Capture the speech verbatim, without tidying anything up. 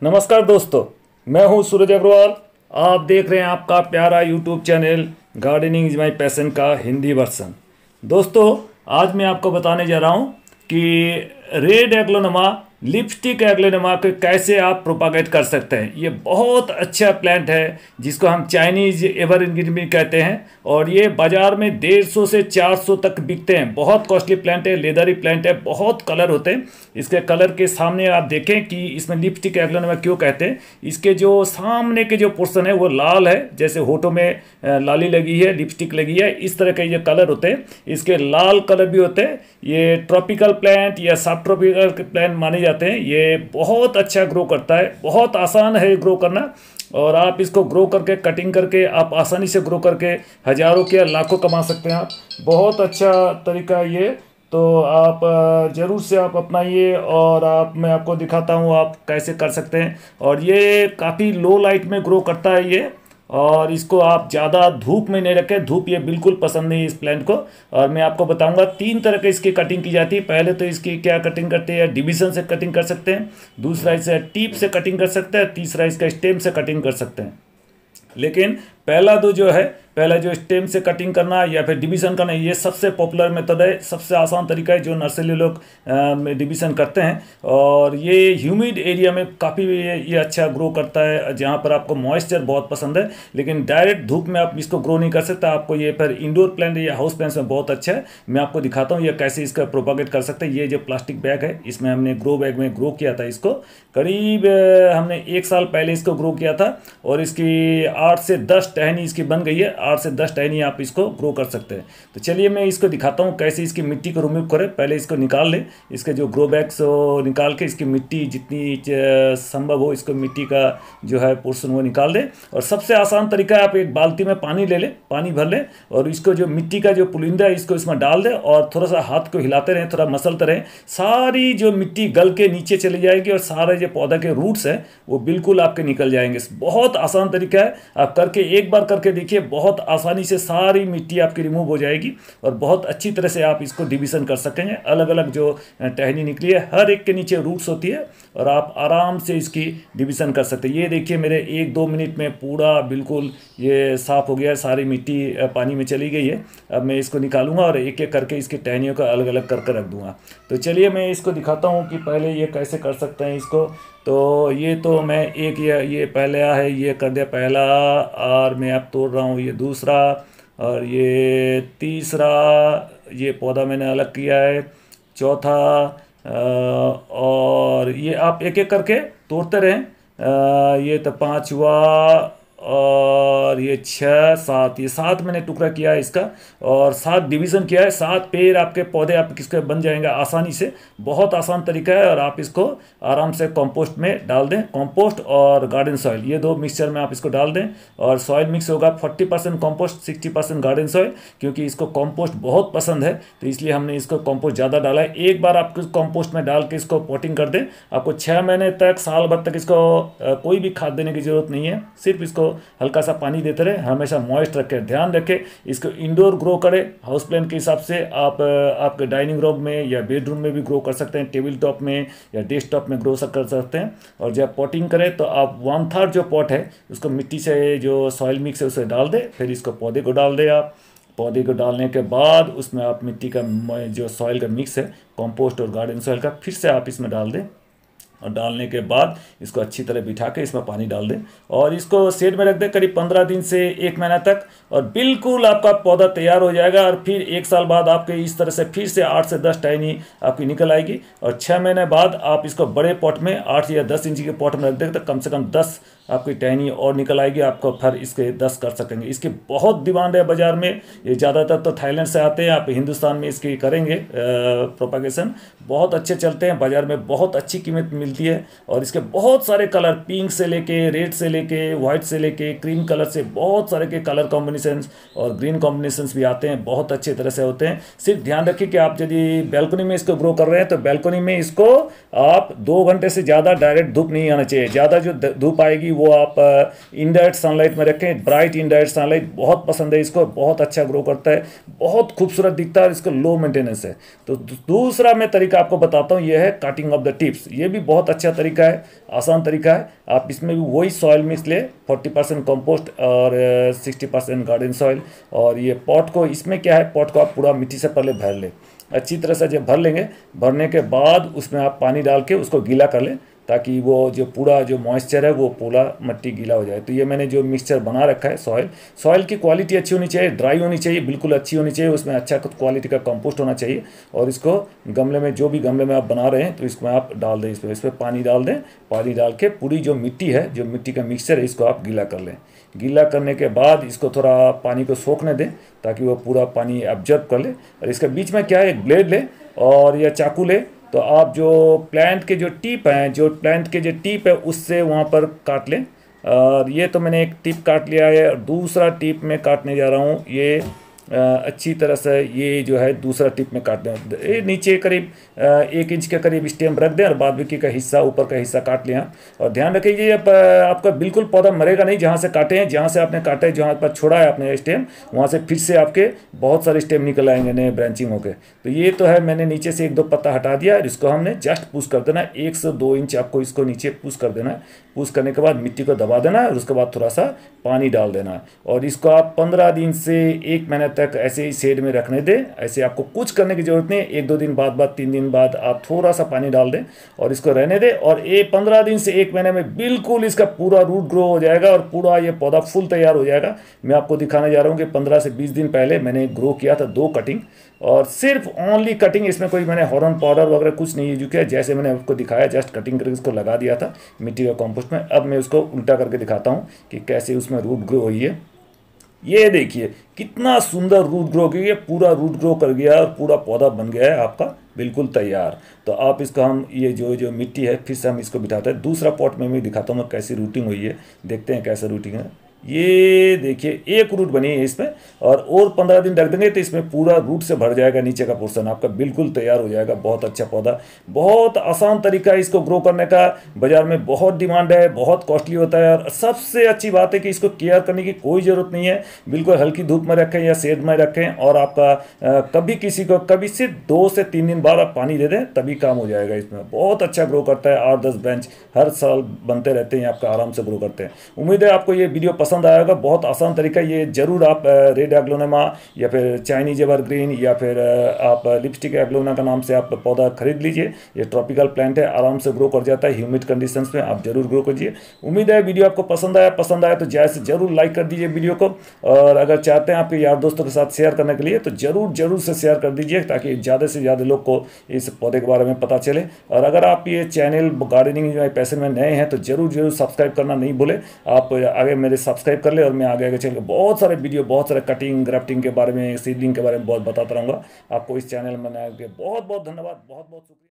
नमस्कार दोस्तों, मैं हूं सूरज अग्रवाल। आप देख रहे हैं आपका प्यारा YouTube channel gardening is my passion का हिंदी वर्सन। दोस्तों, आज मैं आपको बताने जा रहा हूं कि रेड एग्लोनेमा, लिपस्टिक एग्लोनेमा को कैसे आप प्रोपागेट कर सकते हैं। ये बहुत अच्छा प्लांट है जिसको हम चाइनीज एवरग्रीन भी कहते हैं, और ये बाज़ार में डेढ़ सौ से चार सौ तक बिकते हैं। बहुत कॉस्टली प्लांट है, लेदरी प्लांट है, बहुत कलर होते हैं। इसके कलर के सामने आप देखें कि इसमें लिपस्टिक एग्लोनेमा क्यों कहते हैं। इसके जो सामने के जो पोर्शन है वो लाल है, जैसे होठों में लाली लगी है, लिपस्टिक लगी है, इस तरह के ये कलर होते हैं। इसके लाल कलर भी होते हैं। ये ट्रॉपिकल प्लांट या सब ट्रॉपिकल प्लांट माने जाते हैं। ये बहुत अच्छा ग्रो करता है, बहुत आसान है ग्रो करना, और आप इसको ग्रो करके कटिंग करके आप आसानी से ग्रो करके हज़ारों के लाखों कमा सकते हैं आप। बहुत अच्छा तरीका है ये, तो आप ज़रूर से आप अपनाइए, और आप मैं आपको दिखाता हूँ आप कैसे कर सकते हैं। और ये काफ़ी लो लाइट में ग्रो करता है ये, और इसको आप ज़्यादा धूप में नहीं रखें, धूप ये बिल्कुल पसंद नहीं है इस प्लांट को। और मैं आपको बताऊंगा तीन तरह के इसकी कटिंग की जाती है। पहले तो इसकी क्या कटिंग करते हैं, डिवीज़न से कटिंग कर सकते हैं, दूसरा इसे टीप से कटिंग कर सकते हैं, तीसरा इसका स्टेम से कटिंग कर सकते हैं। लेकिन पहला दो जो है, पहला जो स्टेम से कटिंग करना या फिर डिवीज़न करना, ये सबसे पॉपुलर मेथड है, सबसे आसान तरीका है जो नर्सरी लोग डिवीज़न करते हैं। और ये ह्यूमिड एरिया में काफ़ी ये, ये अच्छा ग्रो करता है, जहाँ पर आपको मॉइस्चर बहुत पसंद है। लेकिन डायरेक्ट धूप में आप इसको ग्रो नहीं कर सकते, आपको ये फिर इंडोर प्लांट या हाउस प्लांट्स में बहुत अच्छा है। मैं आपको दिखाता हूँ ये कैसे इसका प्रोपागेट कर सकते हैं। ये जो प्लास्टिक बैग है, इसमें हमने ग्रो बैग में ग्रो किया था इसको, करीब हमने एक साल पहले इसको ग्रो किया था, और इसकी आठ से दस टहनी इसकी बन गई है। आठ से दस टहनी आप इसको ग्रो कर सकते हैं। तो चलिए मैं इसको दिखाता हूँ कैसे इसकी मिट्टी को रिमूव करें। पहले इसको निकाल लें, इसके जो ग्रो बैग्स निकाल के इसकी मिट्टी जितनी संभव हो, इसको मिट्टी का जो है पोर्शन वो निकाल दें। और सबसे आसान तरीका है, आप एक बाल्टी में पानी ले लें, पानी भर लें, और इसको जो मिट्टी का जो पुलिंदा है इसको इसमें डाल दें, और थोड़ा सा हाथ को हिलाते रहें, थोड़ा मसलते रहें। सारी जो मिट्टी गल के नीचे चली जाएगी, और सारे जो पौधा के रूट्स हैं वो बिल्कुल आपके निकल जाएंगे। बहुत आसान तरीका है, आप करके एक बार करके देखिए, बहुत आसानी से सारी मिट्टी आपकी रिमूव हो जाएगी, और बहुत अच्छी तरह से आप इसको डिवीज़न कर सकेंगे। अलग अलग जो टहनी निकली है, हर एक के नीचे रूट्स होती है, और आप आराम से इसकी डिवीज़न कर सकते हैं। ये देखिए मेरे एक दो मिनट में पूरा बिल्कुल ये साफ़ हो गया है, सारी मिट्टी पानी में चली गई है। अब मैं इसको निकालूंगा और एक एक करके इसकी टहनियों को अलग अलग करके रख दूंगा। तो चलिए मैं इसको दिखाता हूँ कि पहले ये कैसे कर सकते हैं इसको। तो ये तो मैं एक ये ये पहले है, ये कर दिया पहला, और मैं अब तोड़ रहा हूँ ये दूसरा, और ये तीसरा, ये पौधा मैंने अलग किया है, चौथा, और ये आप एक एक करके तोड़ते रहें। ये तो पाँच हुआ, और ये छः, सात, ये सात मैंने टुकड़ा किया है इसका, और सात डिवीज़न किया है। सात पेड़ आपके पौधे आप किसके बन जाएंगे आसानी से। बहुत आसान तरीका है, और आप इसको आराम से कंपोस्ट में डाल दें। कंपोस्ट और गार्डन सॉइल, ये दो मिक्सचर में आप इसको डाल दें, और सॉइल मिक्स होगा forty percent compost, sixty percent garden soil, क्योंकि इसको कॉम्पोस्ट बहुत पसंद है, तो इसलिए हमने इसको कॉम्पोस्ट ज़्यादा डाला है। एक बार आप कॉम्पोस्ट में डाल के इसको पॉटिंग कर दें, आपको छः महीने तक, साल भर तक इसको कोई भी खाद देने की ज़रूरत नहीं है। सिर्फ इसको हल्का सा पानी देते रहे, हमेशा मॉइस्ट रखें, ध्यान रखें। इसको इंडोर ग्रो करें, हाउस प्लांट के हिसाब से। आप आपके डाइनिंग रूम में या बेडरूम में भी ग्रो कर सकते हैं, टेबल टॉप में या डेस्कटॉप में ग्रो कर सकते हैं। और जब पॉटिंग करें तो आप वन थर्ड जो पॉट है उसको मिट्टी से, जो सॉइल मिक्स है उसे डाल दें, फिर इसको पौधे को डाल दें। आप पौधे को डालने के बाद उसमें आप मिट्टी का जो सॉइल का मिक्स है, कंपोस्ट और गार्डन सॉइल का, फिर से आप इसमें डाल दें। और डालने के बाद इसको अच्छी तरह बिठा के इसमें पानी डाल दें, और इसको शेड में रख दें करीब पंद्रह दिन से एक महीना तक, और बिल्कुल आपका पौधा तैयार हो जाएगा। और फिर एक साल बाद आपके इस तरह से फिर से आठ से दस टहनी आपकी निकल आएगी। और छः महीने बाद आप इसको बड़े पॉट में, आठ या दस इंची के पॉट में रख दें, तो कम से कम दस आपकी टहनी और निकल आएगी, आपको फिर इसके दस कर सकेंगे। इसकी बहुत डिमांड है बाज़ार में। ये ज़्यादातर तो थाईलैंड से आते हैं, आप हिंदुस्तान में इसकी करेंगे प्रोपागेशन, बहुत अच्छे चलते हैं बाज़ार में, बहुत अच्छी कीमत मिलती है। और इसके बहुत सारे कलर, पिंक से लेके, रेड से लेके, वाइट से लेके, क्रीम कलर से, बहुत सारे के कलर कॉम्बिनेशंस और ग्रीन कॉम्बिनेशंस भी आते हैं, बहुत अच्छे तरह से होते हैं। सिर्फ ध्यान रखिए कि आप यदि बैल्कनी में इसको ग्रो कर रहे हैं तो बैल्कनी में इसको आप दो घंटे से ज़्यादा डायरेक्ट धूप नहीं आना चाहिए। ज़्यादा जो धूप आएगी वो आप इनडायरेक्ट सनलाइट में रखें। ब्राइट इनडायरेक्ट सनलाइट बहुत पसंद है इसको, बहुत अच्छा ग्रो करता है, बहुत खूबसूरत दिखता है, और इसको लो मेंटेनेंस है। तो दूसरा मैं तरीका आपको बताता हूँ, ये है कटिंग ऑफ द टिप्स। ये भी बहुत बहुत अच्छा तरीका है, आसान तरीका है। आप इसमें भी वही सॉइल मिक्स ले, फोर्टी परसेंट कम्पोस्ट और सिक्सटी परसेंट गार्डन सॉइल। और ये पॉट को, इसमें क्या है, पॉट को आप पूरा मिट्टी से पहले भर ले, अच्छी तरह से जब भर लेंगे, भरने के बाद उसमें आप पानी डाल के उसको गीला कर लें, ताकि वो जो पूरा जो मॉइस्चर है वो पूरा मिट्टी गीला हो जाए। तो ये मैंने जो मिक्सचर बना रखा है, सॉइल सॉइल की क्वालिटी अच्छी होनी चाहिए, ड्राई होनी चाहिए, बिल्कुल अच्छी होनी चाहिए, उसमें अच्छा क्वालिटी का कंपोस्ट होना चाहिए। और इसको गमले में, जो भी गमले में आप बना रहे हैं, तो इसमें आप डाल दें, इसमें इसमें पानी डाल दें। पानी डाल के पूरी जो मिट्टी है, जो मिट्टी का मिक्सचर है, इसको आप गीला कर लें। गीला करने के बाद इसको थोड़ा पानी को सोखने दें, ताकि वो पूरा पानी एब्जर्व कर ले। और इसके बीच में क्या है, एक ब्लेड ले और या चाकू ले, तो आप जो प्लांट के जो टिप हैं, जो प्लांट के जो टिप है, उससे वहाँ पर काट लें। और ये तो मैंने एक टिप काट लिया है, और दूसरा टिप में काटने जा रहा हूँ। ये अ, अच्छी तरह से ये जो है दूसरा टिप में काट दें, ये नीचे करीब अ, एक इंच के करीब स्टेम रख दें, और बाद बाकी का हिस्सा, ऊपर का हिस्सा काट लिया। और ध्यान रखिए, ये आप, आपका बिल्कुल पौधा मरेगा नहीं। जहाँ से काटे हैं, जहाँ से आपने काटा है, जहाँ पर छोड़ा है आपने स्टेम, वहाँ से फिर से आपके बहुत सारे स्टेम निकल आएंगे नए ब्रांचिंग होके। तो ये तो है, मैंने नीचे से एक दो पत्ता हटा दिया, और इसको हमने जस्ट पुश कर देना है, एक से दो इंच आपको इसको नीचे पुश कर देना है। पुश करने के बाद मिट्टी को दबा देना है, और उसके बाद थोड़ा सा पानी डाल देना है। और इसको आप पंद्रह दिन से एक महीने तक ऐसे ही शेड में रखने दें। ऐसे आपको कुछ करने की जरूरत नहीं है, एक दो दिन बाद बाद तीन दिन बाद आप थोड़ा सा पानी डाल दें और इसको रहने दें। और ये पंद्रह दिन से एक महीने में बिल्कुल इसका पूरा रूट ग्रो हो जाएगा, और पूरा ये पौधा फुल तैयार हो जाएगा। मैं आपको दिखाने जा रहा हूँ कि पंद्रह से बीस दिन पहले मैंने ग्रो किया था दो कटिंग, और सिर्फ ओनली कटिंग, इसमें कोई मैंने हॉर्न पाउडर वगैरह कुछ नहीं यूज किया। जैसे मैंने आपको दिखाया, जस्ट कटिंग करके इसको लगा दिया था मिट्टी का कंपोस्ट में। अब मैं उसको उल्टा करके दिखाता हूँ कि कैसे उसमें रूट ग्रो हुई है। ये देखिए कितना सुंदर रूट ग्रो किया, पूरा रूट ग्रो कर गया और पूरा पौधा बन गया है आपका बिल्कुल तैयार। तो आप इसको, हम ये जो जो मिट्टी है, फिर से हम इसको बिठाते हैं। दूसरा पॉट में मैं दिखाता हूँ मैं कैसी रूटिंग हुई है, देखते हैं कैसा रूटिंग है। ये देखिए एक रूट बनी है इसमें, और और पंद्रह दिन रख देंगे तो इसमें पूरा रूट से भर जाएगा, नीचे का पोर्शन आपका बिल्कुल तैयार हो जाएगा। बहुत अच्छा पौधा, बहुत आसान तरीका है इसको ग्रो करने का। बाजार में बहुत डिमांड है, बहुत कॉस्टली होता है, और सबसे अच्छी बात है कि इसको केयर करने की कोई ज़रूरत नहीं है। बिल्कुल हल्की धूप में रखें या शेड में रखें, और आपका आ, कभी किसी को कभी सिर्फ दो से तीन दिन बाद आप पानी दे दें, तभी काम हो जाएगा। इसमें बहुत अच्छा ग्रो करता है, आठ दस बेंच हर साल बनते रहते हैं, आपका आराम से ग्रो करते हैं। उम्मीद है आपको ये वीडियो पसंद आएगा। बहुत आसान तरीका, ये जरूर आप रेड एग्लोनेमा या फिर चाइनीज एवरग्रीन या फिर आप लिपस्टिक एग्लोना का नाम से आप पौधा खरीद लीजिए। ये ट्रॉपिकल प्लांट है, आराम से ग्रो कर जाता है ह्यूमिड कंडीशंस में, आप जरूर ग्रो कीजिए। उम्मीद है वीडियो आपको पसंद आया पसंद आया तो जैसे जरूर लाइक कर दीजिए वीडियो को, और अगर चाहते हैं आपके यार दोस्तों के साथ शेयर करने के लिए तो जरूर जरूर से शेयर कर दीजिए, ताकि ज़्यादा से ज़्यादा लोग को इस पौधे के बारे में पता चले। और अगर आप ये चैनल गार्डनिंग पैशन में नए हैं तो जरूर जरूर सब्सक्राइब करना नहीं भूले। आप आगे मेरे सब्सक्राइब कर ले, और मैं आगे आगे चल के बहुत सारे वीडियो, बहुत सारे कटिंग ग्राफ्टिंग के बारे में, सीडलिंग के बारे में बहुत बताता रहूँगा। आपको इस चैनल में बनाने के लिए बहुत बहुत धन्यवाद, बहुत बहुत शुक्रिया।